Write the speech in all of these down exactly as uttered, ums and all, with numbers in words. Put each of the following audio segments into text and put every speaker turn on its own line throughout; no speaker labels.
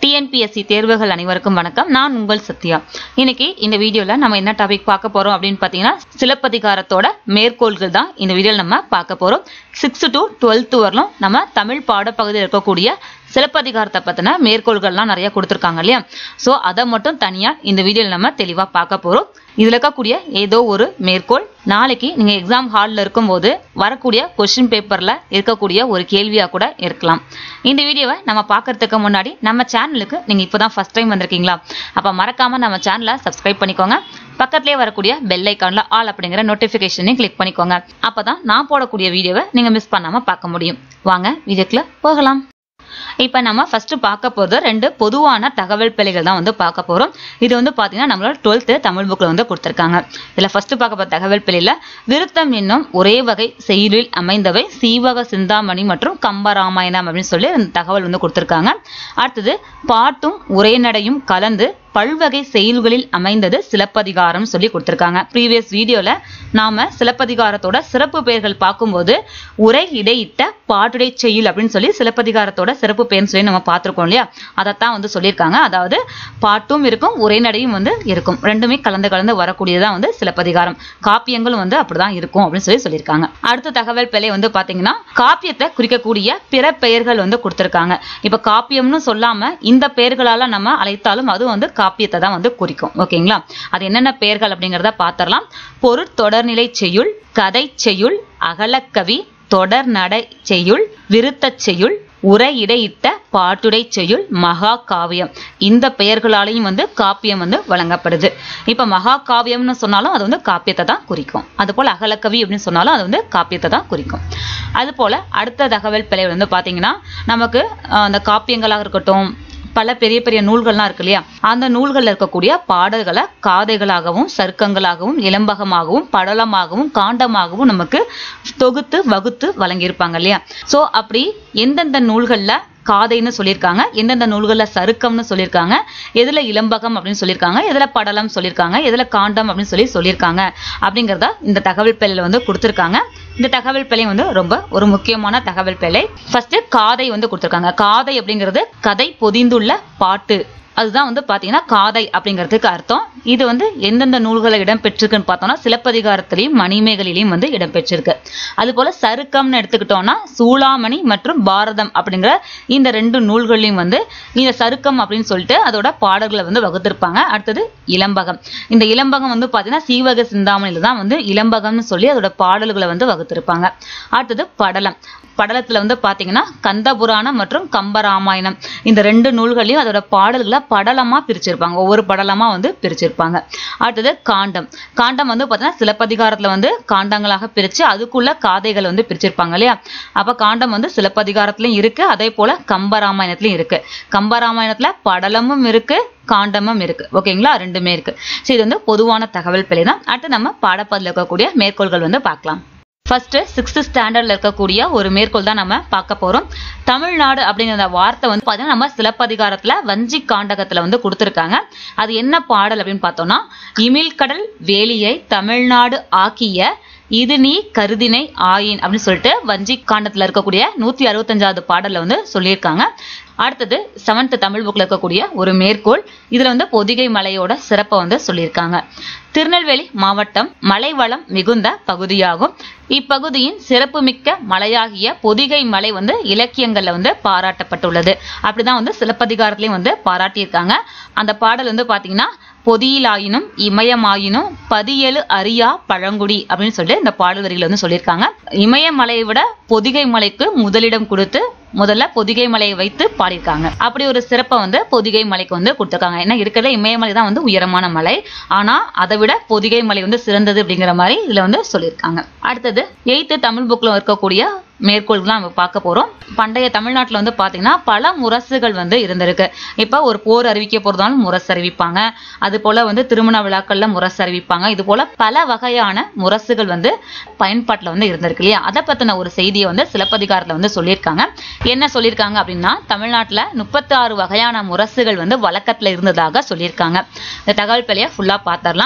T N P S C தேர்வுகள் அனைவருக்கும் வணக்கம். நான் உங்கள் சத்யா. இன்னைக்கு இந்த வீடியோல நம்ம என்ன டாபிக் பார்க்க போறோம் அப்படின்னு பாத்தீங்கன்னா சிலப்பதிகாரத்தோட மேற்கோள்கள் தான் இந்த வீடியோல நம்ம பார்க்க போறோம். sixth to twelfth வரலும் நம்ம தமிழ் பாடப்பகுதியில் இருக்கக்கூடிய சிலப்பதிகாரத்தை பத்தின மேற்கோள்கள்லாம் நிறைய கொடுத்துருக்காங்க இல்லையா? சோ அதை மட்டும் தனியா இந்த வீடியோல நம்ம தெளிவா பார்க்க போறோம். இதுல இருக்கக்கூடிய ஏதோ ஒரு மேற்கோள் நாளைக்கு நீங்க எக்ஸாம் ஹால்ல இருக்கும்போது வரக்கூடிய கொஸ்டின் பேப்பர்ல இருக்கக்கூடிய ஒரு கேள்வியா கூட இருக்கலாம். இந்த வீடியோவை நம்ம பார்க்கறதுக்கு முன்னாடி நம்ம சேனலுக்கு நீங்க இப்பதான் ஃபர்ஸ்ட் டைம் வந்திருக்கீங்களா? அப்ப மறக்காம நம்ம சேனலை சப்ஸ்கிரைப் பண்ணிக்கோங்க. பக்கத்திலே வரக்கூடிய பெல் ஐக்கான்ல ஆல் அப்படிங்கிற நோட்டிபிகேஷனையும் கிளிக் பண்ணிக்கோங்க. அப்பதான் நான் போடக்கூடிய வீடியோவை நீங்க மிஸ் பண்ணாம பார்க்க முடியும். வாங்க வீடியோக்குள்ள போகலாம். இப்ப நம்ம ஃபர்ஸ்ட் பார்க்க போறது ரெண்டு பொதுவான தகவல் பிழைகள் தான் வந்து பார்க்க போறோம். இது வந்து பாத்தீங்கன்னா நம்மளோட டுவெல்த் தமிழ் புக்ல வந்து கொடுத்திருக்காங்க. இதுல ஃபர்ஸ்ட் பார்க்க போற தகவல் பிழையில விருத்தம் என்னும் ஒரே வகை செய்யுளில் அமைந்தவை சீவக சிந்தாமணி மற்றும் கம்பராமாயணம் அப்படின்னு சொல்லி இந்த தகவல் வந்து கொடுத்திருக்காங்க. அடுத்தது பாட்டும் உரைநடையும் கலந்து பல்வகை செயல்களில் அமைந்தது சிலப்பதிகாரம் சொல்லி கொடுத்திருக்காங்க. ப்ரீவியஸ் வீடியோல நாம சிலப்பதிகாரத்தோட சிறப்பு பெயர்கள் பார்க்கும்போது உரை இடையிட்ட பாட்டுடை செய்யுள் அப்படின்னு சொல்லி சிலப்பதிகாரத்தோட சிறப்பு பெயர்னு சொல்லி நம்ம பார்த்திருக்கோம் இல்லையா? அதைத்தான் வந்து சொல்லியிருக்காங்க. அதாவது பாட்டும் இருக்கும் உரைநடையும் வந்து இருக்கும், ரெண்டுமே கலந்து கலந்து வரக்கூடியதான் வந்து சிலப்பதிகாரம். காப்பியங்களும் வந்து அப்படிதான் இருக்கும் அப்படின்னு சொல்லி சொல்லியிருக்காங்க. அடுத்த தகவல் பிழை வந்து பாத்தீங்கன்னா காப்பியத்தை குறிக்கக்கூடிய பிற பெயர்கள் வந்து கொடுத்திருக்காங்க. இப்ப காப்பியம்னு சொல்லாம இந்த பெயர்களால நம்ம அழைத்தாலும் அது வந்து காப்பியத்தை தான் வந்து குறிக்கும். ஓகேங்களா? அது என்னென்ன பெயர்கள் அப்படிங்கறத பாத்திரலாம். பொருட்தொடர்நிலை செய்யுள், கதை செய்யுள், அகலக்கவி, தொடர் நடை செய்யுள், விருத்த செய்யுள், உரை இடையிட்ட பாட்டுடை செய்யுள், மகா காவியம். இந்த பெயர்களாலையும் வந்து காப்பியம் வந்து வழங்கப்படுது. இப்ப மகா காவியம்னு சொன்னாலும் அது வந்து காப்பியத்தை தான் குறிக்கும். அது போல அகலக்கவி அப்படின்னு சொன்னாலும் அது வந்து காப்பியத்தை தான் குறிக்கும். அது போல அடுத்த தகவல் பிழை வந்து பாத்தீங்கன்னா நமக்கு அந்த காப்பியங்களாக இருக்கட்டும், பல பெரிய பெரிய நூல்கள்லாம் இருக்கு இல்லையா? அந்த நூல்கள்ல இருக்கக்கூடிய பாடல்களை காதைகளாகவும் சருக்கங்களாகவும் இலம்பகமாகவும் படலமாகவும் காண்டமாகவும் நமக்கு தொகுத்து வகுத்து வழங்கியிருப்பாங்க இல்லையா? சோ அப்படி எந்தெந்த நூல்கள்ல காதைன்னு சொல்லியிருக்காங்க, எந்தெந்த நூல்கள்ல சருக்கம்னு சொல்லியிருக்காங்க, எதுல இலம்பகம் அப்படின்னு சொல்லியிருக்காங்க, எதுல படலம் சொல்லியிருக்காங்க, எதுல காண்டம் அப்படின்னு சொல்லி சொல்லியிருக்காங்க அப்படிங்கறத இந்த தகவல் பிழையில வந்து கொடுத்திருக்காங்க. இந்த தகவல் பிழை வந்து ரொம்ப ஒரு முக்கியமான தகவல் பிழை. ஃபர்ஸ்ட் காதை வந்து கொடுத்திருக்காங்க. காதை அப்படிங்கிறது கதை பொதிந்துள்ள பாட்டு, அதுதான் வந்து பாத்தீங்கன்னா காதை அப்படிங்கிறதுக்கு அர்த்தம். இது வந்து எந்தெந்த நூல்களை இடம்பெற்றிருக்குன்னு பார்த்தோம்னா சிலப்பதிகாரத்திலையும் மணிமேகலையிலையும் வந்து இடம்பெற்றிருக்கு. அது போல சருக்கம்னு எடுத்துக்கிட்டோம்னா சூளாமணி மற்றும் பாரதம் அப்படிங்கிற இந்த ரெண்டு நூல்களையும் வந்து இந்த சருக்கம் அப்படின்னு சொல்லிட்டு அதோட பாடல்களை வந்து வகுத்திருப்பாங்க. அடுத்தது இலம்பகம். இந்த இலம்பகம் வந்து பாத்தீங்கன்னா சீவக சிந்தாமணியில தான் வந்து இலம்பகம்னு சொல்லி அதோட பாடல்களை வந்து வகுத்திருப்பாங்க. அடுத்தது படலம். படலத்துல வந்து பாத்தீங்கன்னா கந்தபுராணம் மற்றும் கம்பராமாயணம் இந்த ரெண்டு நூல்களையும் அதோட பாடல்களை படலமா பிரிச்சிருப்பாங்க. ஒவ்வொரு படலமா வந்து பிரிச்சிருப்பாங்க. அடுத்தது காண்டம். காண்டம் வந்து பாத்தீங்கன்னா சிலப்பதிகாரத்துல வந்து காண்டங்களாக பிரிச்சு அதுக்குள்ள காதைகள் வந்து பிரிச்சிருப்பாங்க இல்லையா? அப்ப காண்டம் வந்து சிலப்பதிகாரத்திலயும் இருக்கு, அதே போல கம்பராமாயணத்திலயும் இருக்கு. கம்பராமாயணத்துல படலமும் இருக்கு, காண்டமும் இருக்கு. ஓகேங்களா? ரெண்டுமே இருக்கு. சரி, இது வந்து பொதுவான தகவல் பிழை தான். அடுத்து நம்ம பாடப்பகுதியில் இருக்கக்கூடிய மேற்கோள்கள் வந்து பார்க்கலாம். ஃபர்ஸ்ட் சிக்ஸ்த் ஸ்டாண்டர்ட்ல இருக்கக்கூடிய ஒரு மேற்கோள் தான் நம்ம பார்க்க போறோம். தமிழ்நாடு அப்படிங்கிற வார்த்தை வந்து பாத்தீங்கன்னா நம்ம சிலப்பதிகாரத்துல வஞ்சி காண்டகத்துல வந்து கொடுத்திருக்காங்க. அது என்ன பாடல் அப்படின்னு பார்த்தோம்னா இமிழ்கடல் வேலியை தமிழ்நாடு ஆக்கிய இது நீ கருதினை ஆயின் அப்படின்னு சொல்லிட்டு வஞ்சி காண்டத்துல இருக்கக்கூடிய நூத்தி அறுபத்தஞ்சாவது பாடல்ல வந்து சொல்லியிருக்காங்க. அடுத்தது செவன்த் தமிழ் புக்ல இருக்கக்கூடிய ஒரு மேற்கோள். இதுல வந்து பொதிகை மலையோட சிறப்பை வந்து சொல்லியிருக்காங்க. திருநெல்வேலி மாவட்டம் மலை வளம் மிகுந்த பகுதியாகும். இப்பகுதியின் சிறப்புமிக்க மலையாகிய பொதிகை மலை வந்து இலக்கியங்கள்ல வந்து பாராட்டப்பட்டுள்ளது. அப்படிதான் வந்து சிலப்பதிகாரத்திலையும் வந்து பாராட்டியிருக்காங்க. அந்த பாடல் வந்து பாத்தீங்கன்னா பொதியிலாயினும் இமயமாயினும் பதியேழு அரியா பழங்குடி அப்படின்னு சொல்லிட்டு இந்த பாடல் வரிகளை வந்து சொல்லியிருக்காங்க. இமயமலையை விட பொதிகை மலைக்கு முதலிடம் கொடுத்து முதல்ல பொதிகை மலையை வைத்து பாடியிருக்காங்க. அப்படி ஒரு சிறப்பை வந்து பொதிகை மலைக்கு வந்து கொடுத்திருக்காங்க. ஏன்னா இருக்கிற இமயமலை தான் வந்து உயரமான மலை, ஆனா அதை விட பொதிகை மலை வந்து சிறந்தது அப்படிங்கிற மாதிரி இதுல வந்து சொல்லியிருக்காங்க. அடுத்தது எய்த்து தமிழ் புக்ல இருக்கக்கூடிய மேற்கோள்கள் நம்ம பார்க்க போறோம். பண்டைய தமிழ்நாட்டில் வந்து பாத்தீங்கன்னா பல முரசுகள் வந்து இருந்திருக்கு. இப்ப ஒரு போர் அறிவிக்க போறதாலும் முரசு அறிவிப்பாங்க, அது போல வந்து திருமண விழாக்கள்ல முரசு அறிவிப்பாங்க. இது போல பல வகையான முரசுகள் வந்து பயன்பாட்டுல வந்து இருந்திருக்கு இல்லையா? அதை பத்தின ஒரு செய்தியை வந்து சிலப்பதிகாரத்துல வந்து சொல்லியிருக்காங்க. என்ன சொல்லியிருக்காங்க அப்படின்னா தமிழ்நாட்டுல முப்பத்தி ஆறு வகையான முரசுகள் வந்து வழக்கத்துல இருந்ததாக சொல்லியிருக்காங்க. இந்த தகவல் பிழைய ஃபுல்லா பாத்திரலாம்.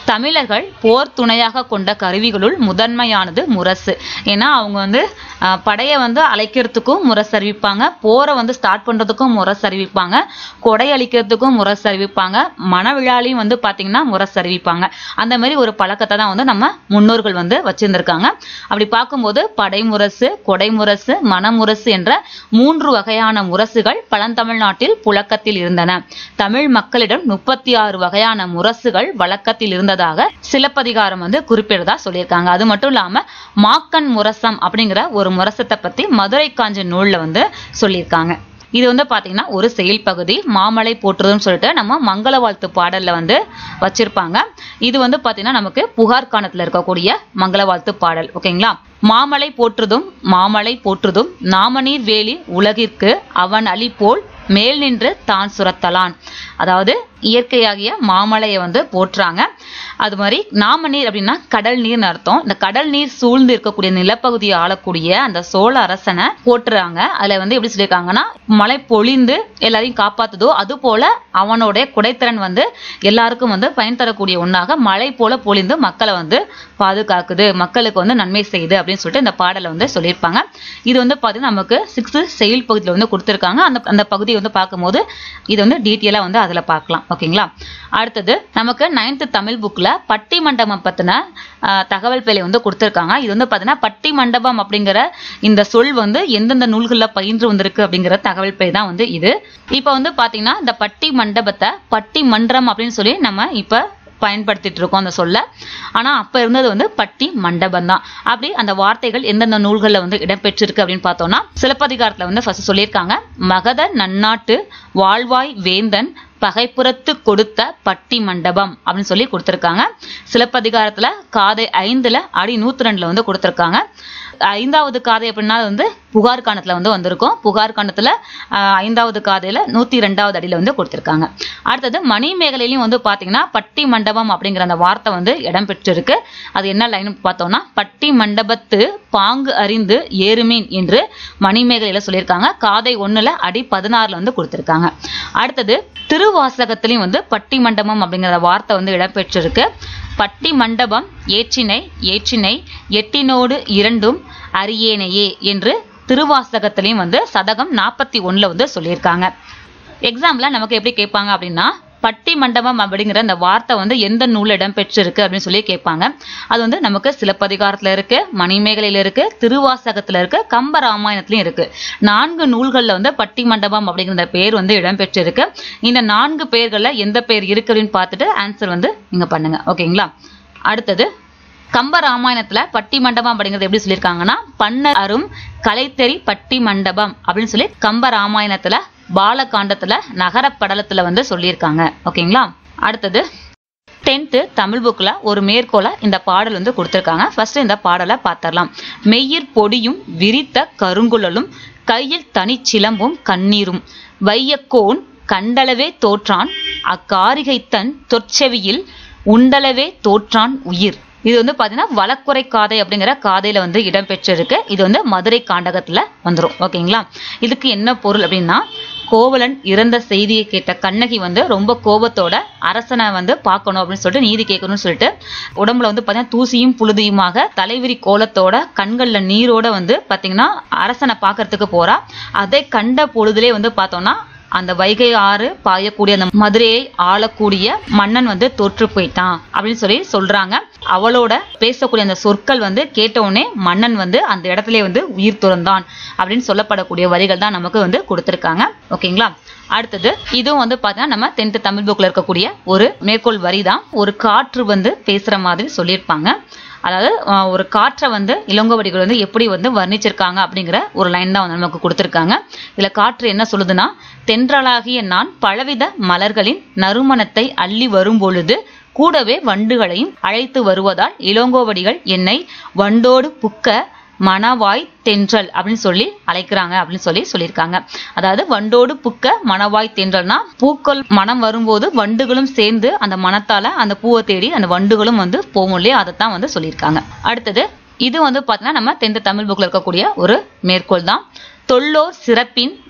தமிழர்கள் போர் துணையாக கொண்ட கருவிகளுள் முதன்மையானது முரசு. ஏன்னா அவங்க வந்து படையை வந்து அழைக்கிறதுக்கும் முரசு அறிவிப்பாங்க, போரை வந்து ஸ்டார்ட் பண்றதுக்கும் முரசு அறிவிப்பாங்க, கொடை அளிக்கிறதுக்கும் முரசு அறிவிப்பாங்க, மனவிழாலையும் வந்து பாத்தீங்கன்னா முரசு அறிவிப்பாங்க. அந்த மாதிரி ஒரு பழக்கத்தை தான் வந்து நம்ம முன்னோர்கள் வந்து வச்சிருந்திருக்காங்க. அப்படி பார்க்கும்போது படை முரசு, கொடை முரசு, மனமுரசு என்ற மூன்று வகையான முரசுகள் பழந்தமிழ்நாட்டில் புழக்கத்தில் இருந்தன. தமிழ் மக்களிடம் முப்பத்தி ஆறு வகையான முரசுகள் வழக்கத்தில் இருந்ததாக சிலப்பதிகாரம் வந்து குறிப்பிடுறதா சொல்லியிருக்காங்க. அது மட்டும் இல்லாம மாக்கன் முரசம் அப்படிங்கிற ஒரு முரசத்தை பத்தி மதுரை காஞ்சி நூல்ல வந்து சொல்லியிருக்காங்க. இது வந்து பாத்தீங்கன்னா ஒரு செயல் பகுதி. மாமலை போற்றுதுன்னு சொல்லிட்டு நம்ம மங்கள வாழ்த்து பாடல்ல வந்து வச்சிருப்பாங்க. இது வந்து பாத்தீங்கன்னா நமக்கு புகார் காணத்துல இருக்கக்கூடிய மங்கள வாழ்த்து பாடல். ஓகேங்களா? மாமலை போற்றுதும் மாமலை போற்றுதும் நாமநீர் வேலி உலகிற்கு அவன் அலி போல் மேல் நின்று தான் சுரத்தலான். அதாவது இயற்கையாகிய மாமலையை வந்து போற்றுறாங்க. அது மாதிரி நாமநீர் அப்படின்னா கடல் நீர்னு அர்த்தம். இந்த கடல் நீர் சூழ்ந்து இருக்கக்கூடிய நிலப்பகுதியை ஆளக்கூடிய அந்த சோழ அரசனை போற்றுறாங்க. அதுல வந்து எப்படி சொல்லியிருக்காங்கன்னா, மழை பொழிந்து எல்லாரையும் காப்பாத்துதோ அது போல அவனுடைய குடைத்திறன் வந்து எல்லாருக்கும் வந்து பயன் தரக்கூடிய ஒன்னாக மழை போல பொழிந்து மக்களை வந்து பாதுகாக்குது, மக்களுக்கு வந்து நன்மை செய்யுது அப்படின்னு சொல்லிட்டு இந்த பாடலை வந்து சொல்லியிருப்பாங்க. இது வந்து பாத்தீங்கன்னா நமக்கு சிக்ஸ்த் செயல் பகுதியில் வந்து கொடுத்திருக்காங்க. அந்த அந்த பகுதியை வந்து பார்க்கும்போது இது வந்து டீட்டெயிலா வந்து அதுல பார்க்கலாம். ஓகேங்களா? அடுத்தது நமக்கு நைன்த் தமிழ் புக்ல பட்டி மண்டபம் பத்தின தகவல் பிழை வந்து கொடுத்திருக்காங்க. இது வந்து பாத்தீங்கன்னா பட்டி மண்டபம் அப்படிங்கிற இந்த சொல் வந்து எந்தெந்த நூல்கள்ல பயின்று வந்திருக்கு அப்படிங்கிற தகவல் பிழை தான் வந்து இது. இப்ப வந்து பாத்தீங்கன்னா இந்த பட்டி மண்டபத்தை பட்டி மன்றம் அப்படின்னு சொல்லி நம்ம இப்ப பயன்படுத்திட்டு இருக்கோம் அந்த சொல்ல. ஆனா அப்ப இருந்தது வந்து பட்டி மண்டபம் தான். அப்படி அந்த வார்த்தைகள் எந்தெந்த நூல்கள்ல வந்து இடம்பெற்றிருக்கு அப்படின்னு பார்த்தோம்னா, சிலப்பதிகாரத்துல வந்து ஃபர்ஸ்ட் சொல்லியிருக்காங்க, மகத நன்னாட்டு வாழ்வாய் வேந்தன் பகைப்புறத்து கொடுத்த பட்டி மண்டபம் அப்படின்னு சொல்லி கொடுத்திருக்காங்க. சிலப்பதிகாரத்துல காதை ஐந்துல அடி நூத்தி ரெண்டுல வந்து கொடுத்திருக்காங்க. ஐந்தாவது காதை அப்படின்னா வந்து புகார் காணத்துல வந்து வந்திருக்கும். புகார் காணத்துல ஐந்தாவது காதையில நூத்தி ரெண்டாவது அடியில வந்து கொடுத்திருக்காங்க. அடுத்தது மணிமேகலையிலும் வந்து பாத்தீங்கன்னா பட்டி மண்டபம் அப்படிங்கிற அந்த வார்த்தை வந்து இடம்பெற்று இருக்கு. அது என்ன லைன் பார்த்தோம்னா, பட்டி மண்டபத்து பாங்கு அறிந்து ஏறுமீன் என்று மணிமேகலையில சொல்லியிருக்காங்க. காதை ஒண்ணுல அடி பதினாறுல வந்து கொடுத்திருக்காங்க. அடுத்தது திருவாசகத்திலையும் வந்து பட்டி மண்டபம் அப்படிங்கிற வார்த்தை வந்து இடம்பெற்றிருக்கு. பட்டி மண்டபம் ஏற்றினை ஏற்றினை எட்டினோடு இரண்டும் அரியேனையே என்று திருவாசகத்திலையும் வந்து சதகம் நாற்பத்தி ஒண்ணுல வந்து சொல்லியிருக்காங்க. எக்ஸாம்ல நமக்கு எப்படி கேட்பாங்க அப்படின்னா, பட்டி மண்டபம் அப்படிங்கிற அந்த வார்த்தை வந்து எந்த நூல்ல இடம்பெற்றிருக்கு அப்படின்னு சொல்லி கேட்பாங்க. அது வந்து நமக்கு சிலப்பதிகாரத்துல இருக்கு, மணிமேகலையில இருக்கு, திருவாசகத்துல இருக்கு, கம்ப ராமாயணத்திலயும் இருக்கு. நான்கு நூல்கள்ல வந்து பட்டி மண்டபம் அப்படிங்கிற பேர் வந்து இடம்பெற்றிருக்கு. இந்த நான்கு பேர்கள்ல எந்த பேர் இருக்கு அப்படின்னு பார்த்துட்டு ஆன்சர் வந்து நீங்க பண்ணுங்க. ஓகேங்களா? அடுத்தது கம்ப ராமாயணத்துல பட்டி மண்டபம் அப்படிங்கிறது எப்படி சொல்லியிருக்காங்கன்னா, பண்ண அரும் கலைத்தெறி பட்டி மண்டபம் அப்படின்னு சொல்லி கம்ப ராமாயணத்துல பாலகாண்டத்துல நகரப்படலத்துல வந்து சொல்லியிருக்காங்க. ஓகேங்களா? அடுத்தது டென்த் தமிழ் புக்ல ஒரு மேற்கோள இந்த பாடல் வந்து கொடுத்திருக்காங்க. ஃபர்ஸ்ட் இந்த பாடலை பார்த்தரலாம். மெய்யிற் பொடியும் விரித்த கருங்குழலும் கையில் தனி சிலம்பும் கண்ணீரும் வையக்கோன் கண்டளவே தோற்றான் அக்காரிகைத்தன் தொற்செவியில் உண்டளவே தோற்றான் உயிர். இது வந்து பாத்தீங்கன்னா வழக்குரை காதை அப்படிங்கிற காதையில வந்து இடம்பெற்றிருக்கு. இது வந்து மதுரை காண்டகத்துல வந்துரும். ஓகேங்களா? இதுக்கு என்ன பொருள் அப்படின்னா, கோவலன் இறந்த செய்தியை கேட்ட கண்ணகி வந்து ரொம்ப கோபத்தோட அரசனை வந்து பார்க்கணும் அப்படின்னு சொல்லிட்டு நீதி கேட்கணும்னு சொல்லிட்டு உடம்புல வந்து பாத்தீங்கன்னா தூசியும் புழுதியுமாக தலைவிரி கோலத்தோட கண்கள்ல நீரோட வந்து பாத்தீங்கன்னா அரசனை பார்க்கறதுக்கு போறா. அதை கண்ட பொழுதுலே வந்து பார்த்தோம்னா அந்த வைகை ஆறு பாயக்கூடிய அந்த மதுரையை ஆளக்கூடிய மன்னன் வந்து தோற்று போயிட்டான் அப்படின்னு சொல்லி சொல்றாங்க. அவளோட பேசக்கூடிய அந்த சொற்கள் வந்து கேட்ட உடனே மன்னன் வந்து அந்த இடத்துல வந்து உயிர் துறந்தான் அப்படின்னு சொல்லப்படக்கூடிய வரிகள் தான் நமக்கு வந்து கொடுத்திருக்காங்க. ஓகேங்களா? அடுத்தது இதுவும் வந்து பாத்தீங்கன்னா நம்ம டென்த் தமிழ் புக்ல இருக்கக்கூடிய ஒரு மேற்கோள் வரி தான். ஒரு காற்று வந்து பேசுற மாதிரி சொல்லியிருப்பாங்க. அதாவது ஒரு காற்றை வந்து இளங்கோவடிகள் வந்து எப்படி வந்து வர்ணிச்சிருக்காங்க அப்படிங்கிற ஒரு லைன் தான் வந்து நமக்கு கொடுத்திருக்காங்க. இதுல காற்று என்ன சொல்லுதுன்னா, தென்றலாகிய நான் பலவித மலர்களின் நறுமணத்தை அள்ளி வரும் பொழுது கூடவே வண்டுகளையும் அழைத்து வருவதால் இளங்கோவடிகள் என்னை வண்டோடு புக்க மணவாய் தென்றல் அப்படின்னு சொல்லி அழைக்கிறாங்க அப்படின்னு சொல்லி சொல்லியிருக்காங்க. அதாவது வண்டோடு புக்க மணவாய் தென்றல்னா பூக்கள் மனம் வரும்போது வண்டுகளும் சேர்ந்து அந்த மனத்தால அந்த பூவை தேடி அந்த வண்டுகளும் வந்து போகும் இல்லையா, அதைத்தான் வந்து சொல்லியிருக்காங்க. அடுத்தது இது வந்து பாத்தீங்கன்னா நம்ம டென்த் தமிழ் புக்ல இருக்கக்கூடிய ஒரு மேற்கோள் தான். தொல்லோர் சிறப்பின்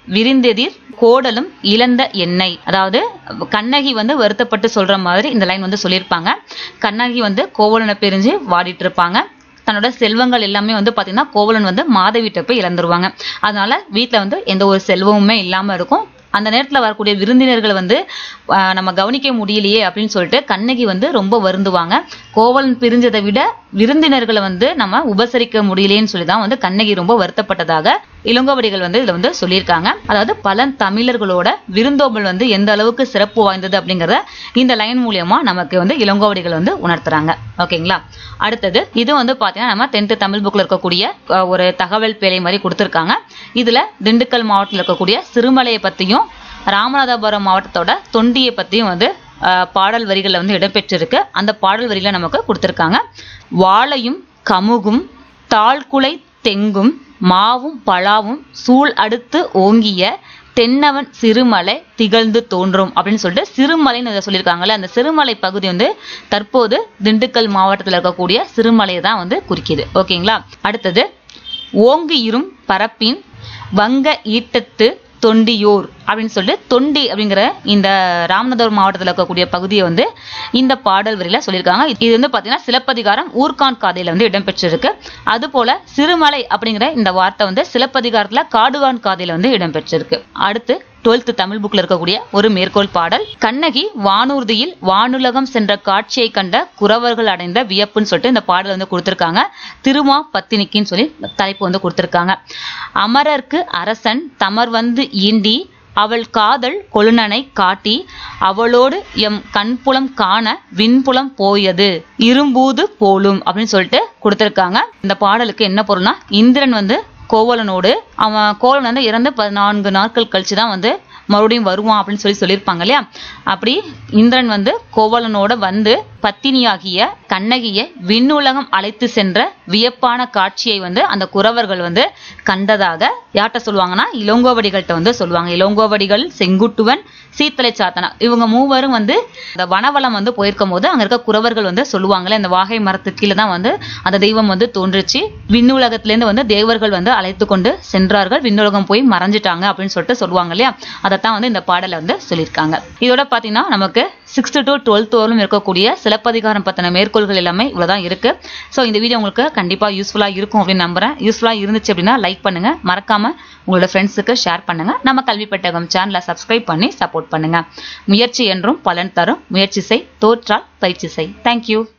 விரிந்தெதிர் கோடலும் இழந்த எண்ணெய். அதாவது கண்ணகி வந்து வருத்தப்பட்டு சொல்ற மாதிரி இந்த லைன் வந்து சொல்லியிருப்பாங்க. கண்ணகி வந்து கோவலனை பிரிஞ்சு வாடிட்டு இருப்பாங்க. தன்னோட செல்வங்கள் எல்லாமே வந்து பாத்தீங்கன்னா கோவலன் வந்து மாதவிட்ட போய் இழந்துருவாங்க. அதனால வீட்டுல வந்து எந்த ஒரு செல்வமுமே இல்லாம இருக்கும். அந்த நேரத்துல வரக்கூடிய விருந்தினர்களை வந்து நம்ம கவனிக்க முடியலையே அப்படின்னு சொல்லிட்டு கண்ணகி வந்து ரொம்ப வருந்துவாங்க. கோவலன் பிரிஞ்சதை விட விருந்தினர்களை வந்து நம்ம உபசரிக்க முடியலையேன்னு சொல்லிதான் வந்து கண்ணகி ரொம்ப வருத்தப்பட்டதாக இளங்கோவடிகள் வந்து இதுல வந்து சொல்லியிருக்காங்க. அதாவது பல தமிழர்களோட விருந்தோம்பல் வந்து எந்த அளவுக்கு சிறப்பு வாய்ந்தது அப்படிங்கறத இந்த லைன் மூலியமா நமக்கு வந்து இளங்கோவடிகள் வந்து உணர்த்துறாங்க. ஓகேங்களா? அடுத்தது இது வந்து பாத்தீங்கன்னா நம்ம டென்த் தமிழ் புக்ல இருக்கக்கூடிய ஒரு தகவல் பேழை மாதிரி கொடுத்திருக்காங்க. இதுல திண்டுக்கல் மாவட்டத்தில் இருக்கக்கூடிய சிறுமலையை பத்தியும் ராமநாதபுரம் மாவட்டத்தோட தொண்டியை பத்தியும் வந்து பாடல் வரிகள்ல வந்து இடம்பெற்றிருக்கு. அந்த பாடல் வரிகளை நமக்கு கொடுத்திருக்காங்க. வாழையும் கமுகும் தாழ்குலை தெங்கும் மாவும் பலாவும் சூழ் அடுத்து ஓங்கிய தென்னவன் சிறுமலை திகழ்ந்து தோன்றும் அப்படின்னு சொல்லிட்டு சிறுமலைன்னு சொல்லியிருக்காங்கல்ல. அந்த சிறுமலை பகுதி வந்து தற்போது திண்டுக்கல் மாவட்டத்தில் இருக்கக்கூடிய சிறுமலையை தான் வந்து குறிக்குது. ஓகேங்களா? அடுத்தது ஓங்கு இரும் பரப்பின் வங்க ஈட்டத்து தொண்டியோர் அப்படின்னு சொல்லிட்டு தொண்டி அப்படிங்கிற இந்த ராமநாதபுரம் மாவட்டத்தில் இருக்கக்கூடிய பகுதியை வந்து இந்த பாடல் வரியில சொல்லியிருக்காங்க. இது வந்து பாத்தீங்கன்னா சிலப்பதிகாரம் ஊர்கான் காதையில வந்து இடம்பெற்றிருக்கு. அது போல சிறுமலை அப்படிங்கிற இந்த வார்த்தை வந்து சிலப்பதிகாரத்துல காடுகான் காதையில வந்து இடம்பெற்றிருக்கு. அடுத்து டுவெல்த் தமிழ் புக்ல இருக்கக்கூடிய ஒரு மேற்கோள் பாடல். கண்ணகி வானூர்தியில் வானுலகம் சென்ற காட்சியை கண்ட குறவர்கள் அடைந்த வியப்புன்னு சொல்லிட்டு இந்த பாடல் வந்து கொடுத்திருக்காங்க. திருமா பத்தினிக்குன்னு சொல்லி தலைப்பு வந்து கொடுத்திருக்காங்க. அமரர்க்கு அரசன் தமர் வந்து ஈண்டி அவள் காதல் கொழுநனை காட்டி அவளோடு எம் கண்புலம் காண விண்புலம் போயது இரும்பூது போலும் அப்படின்னு சொல்லிட்டு கொடுத்திருக்காங்க. இந்த பாடலுக்கு என்ன பொருள்னா, இந்திரன் வந்து கோவலனோடு அவன் கோவலன் வந்து இறந்து பதினான்கு நாட்கள் கழிச்சுதான் வந்து மறுபடியும் வருவான் அப்படின்னு சொல்லி சொல்லியிருப்பாங்க இல்லையா. அப்படி இந்திரன் வந்து கோவலனோட வந்து பத்தினியாகிய கண்ணகியை விண்ணுலகம் அழைத்து சென்ற வியப்பான காட்சியை வந்து அந்த குறவர்கள் வந்து கண்டதாக யார்கிட்ட சொல்லுவாங்கன்னா இளங்கோவடிகள்கிட்ட வந்து சொல்லுவாங்க. இளங்கோவடிகள், செங்குட்டுவன், சீத்தலை சாத்தனா இவங்க மூவரும் வந்து அந்த வனவளம் வந்து போயிருக்கும் போது அங்க இருக்க குறவர்கள் வந்து சொல்லுவாங்கல்ல, இந்த வாகை மரத்துக்கு கீழே தான் வந்து அந்த தெய்வம் வந்து தோன்றுச்சு, விண்ணுலகத்திலேருந்து வந்து தேவர்கள் வந்து அழைத்து கொண்டு சென்றார்கள், விண்ணுலகம் போய் மறைஞ்சிட்டாங்க அப்படின்னு சொல்லிட்டு சொல்லுவாங்க இல்லையா. அதைத்தான் வந்து இந்த பாடலை வந்து சொல்லியிருக்காங்க. இதோட பாத்தீங்கன்னா நமக்கு சிக்ஸ்த் டு டுவெல்த் வரலும் இருக்கக்கூடிய சிலப்பதிகாரம் பத்தின மேற்கோள்கள் எல்லாமே இவ்வளவுதான் இருக்கு. ஸோ இந்த வீடியோ உங்களுக்கு கண்டிப்பா யூஸ்ஃபுல்லா இருக்கும் அப்படின்னு நம்புறேன். யூஸ்ஃபுல்லா இருந்துச்சு அப்படின்னா லைக் பண்ணுங்க, மறக்காம உங்களோட ஃப்ரெண்ட்ஸுக்கு ஷேர் பண்ணுங்க. நம்ம கல்வி பெட்டகம் சேனலை சப்ஸ்கிரைப் பண்ணி சப்போர்ட் பண்ணுங்க. முயற்சி என்றும் பலன் தரும். முயற்சி செய், தோற்றால் பயிற்சி செய். தேங்க்யூ.